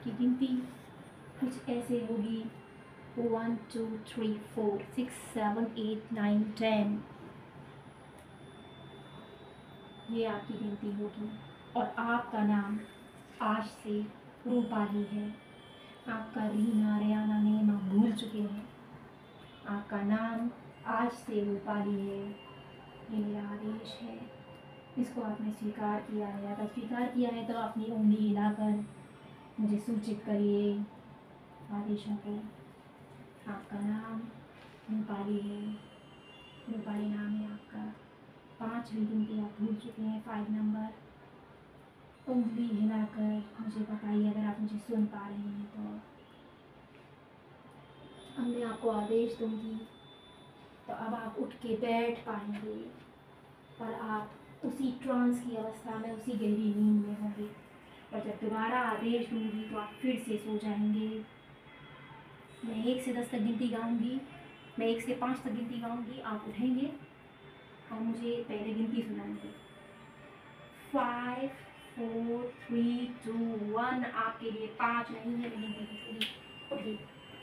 आपकी गिनती कुछ ऐसे होगी 1 2 3 4 6 7 8 9 10। ये आपकी गिनती होगी और आपका नाम आज से रूपाली है। आपका रीना रियाना नेम आप भूल चुके हैं। आपका नाम आज से रूपाली है। ये मेरा आदेश है, इसको आपने स्वीकार किया है। अगर स्वीकार किया है तो अपनी उंगली हिलाकर मुझे सूचित करिए आदेशों को। आपका नाम रूपाली है, रूपाली नाम है आपका। 5वीं गिनती आप भूल चुके हैं, 5 नंबर। उंगली हिलाकर मुझे बताइए अगर आप मुझे सुन पा रहे हैं तो। अब मैं आपको आदेश दूंगी तो अब आप उठ के बैठ पाएंगे, पर आप उसी ट्रांस की अवस्था में, उसी गहरी नींद में होंगे। और जब दोबारा आदेश दूंगी तो आप फिर से सो जाएंगे। मैं 1 से 10 तक गिनती गाऊंगी, मैं 1 से 5 तक गिनती गाऊंगी, आप उठेंगे और मुझे पहले गिनती सुनाएंगे। 5 4 3 2 1। आपके लिए 5 नहीं है, मैं गिनती उठिए।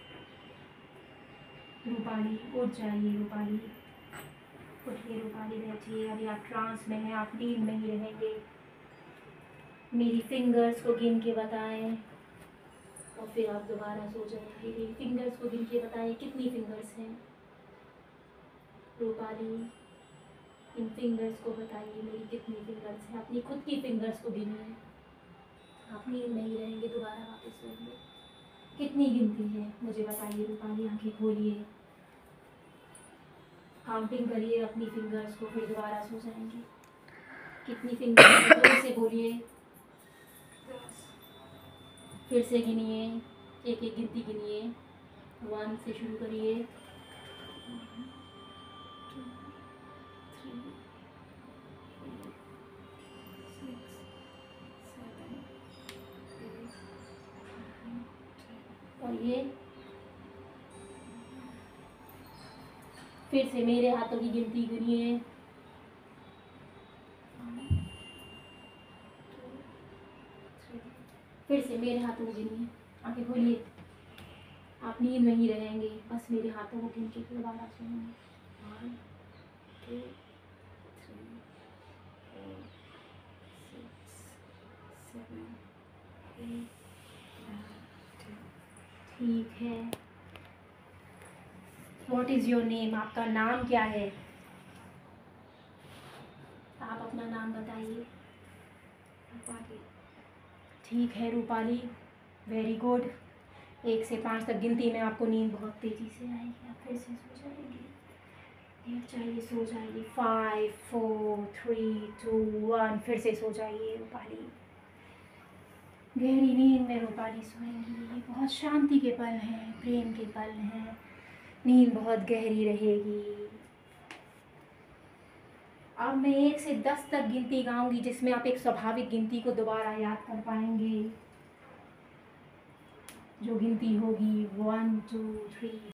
रूपाली उठ जाइए, रूपाली उठिए, रूपाली बैठिए। अभी आप ट्रांस में हैं, आप नींद में ही रहेंगे। मेरी फिंगर्स को गिन के बताएं और फिर आप दोबारा सो जाएंगे। मेरी फिंगर्स को गिन के बताएं कितनी फिंगर्स हैं। रूपाली इन फिंगर्स को बताइए मेरी कितनी फिंगर्स हैं। अपनी खुद की फिंगर्स को गिनिए। आप नींद में ही रहेंगे, दोबारा वापस सोएंगे। कितनी गिनती है मुझे बताइए रूपाली। आंखें खोलिए, काउंटिंग करिए अपनी फिंगर्स को, फिर दोबारा सो जाएंगे। कितनी फिंगर्स है जोर से बोलिए। फिर से गिनिए, एक एक गिनती गिनिए। 1 से शुरू करिए। 1 2 3 4 6 7 8 9 10। और ये फिर से मेरे हाथों की गिनती गिनिए। 1 2 3। फिर से मेरे हाथों को गिनिए। आंखें खोलिए, आप नींद में ही रहेंगे, बस मेरे हाथों को गिन के दोबारा सोएंगे। 1 2 3 4 6 7 8 9 10। ठीक है। What is your name? आपका नाम क्या है? आप अपना नाम बताइए। रूपाली। ठीक है रूपाली, वेरी गुड। 1 से 5 तक गिनती में आपको नींद बहुत तेज़ी से आएगी, आप फिर से सो जाएंगे। लेट जाइए, सो जाइए। 5 4 3 2 1। फिर से सो जाइए रूपाली। गहरी नींद में रूपाली सोएंगी। ये बहुत शांति के पल हैं, प्रेम के पल हैं। नींद बहुत गहरी रहेगी। अब मैं 1 से 10 तक गिनती गाऊंगी, जिसमें आप एक स्वाभाविक गिनती को दोबारा याद कर पाएंगे। जो गिनती होगी 1 2 3